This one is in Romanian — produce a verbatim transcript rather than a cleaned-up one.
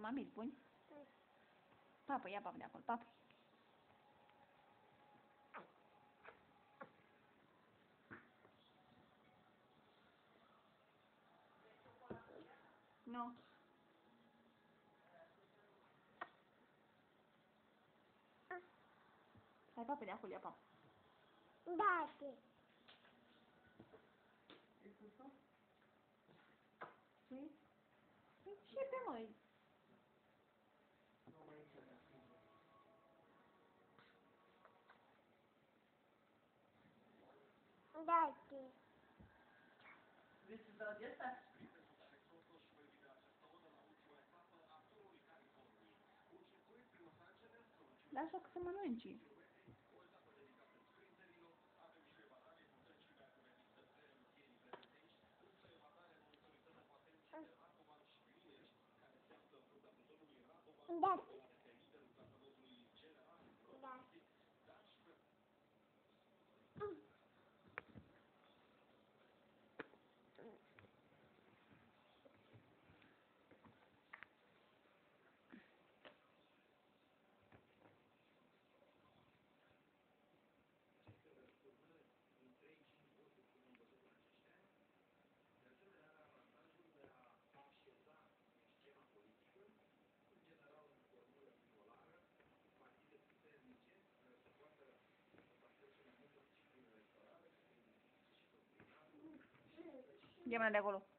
mami, îl puni? Papă, ia papă de acolo, papă. Nu. No. Hai papă de acolo, ia papă. Da, te. Ai pus-o? Și? Începe, măi. Da, te. Vrei să dau de asta? Lasă că să mănânci. Da. Da. Ia mâna de acolo.